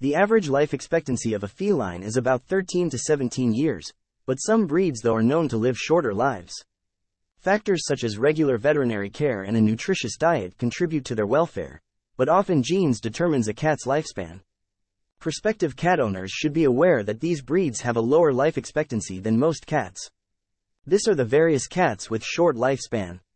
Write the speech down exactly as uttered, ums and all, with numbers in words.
The average life expectancy of a feline is about thirteen to seventeen years, but some breeds though are known to live shorter lives. Factors such as regular veterinary care and a nutritious diet contribute to their welfare, but often genes determines a cat's lifespan. Prospective cat owners should be aware that these breeds have a lower life expectancy than most cats. This are the various cats with short lifespan.